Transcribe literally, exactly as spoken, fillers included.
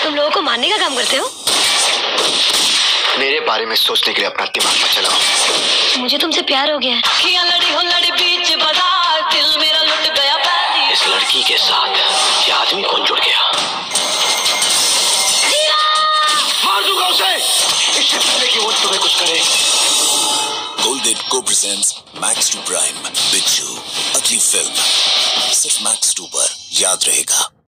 तुम लोगों को मारने का काम करते हो? मेरे बारे में सोचने के लिए अपना दिमाग मत चलाओ। मुझे तुमसे प्यार हो गया है। लड़ी हो लड़ी बीच बाजार, दिल मेरा लुट गया पहली। इस लड़की के साथ ये आदमी कौन जुड़ गया? मार दूंगा उसे, इससे पहले कि वो तुम्हें कुछ करे। Colgate Co presents Max to Prime बिच्छू, अगली फिल्म सिर्फ मैक्स टू पर। याद रहेगा।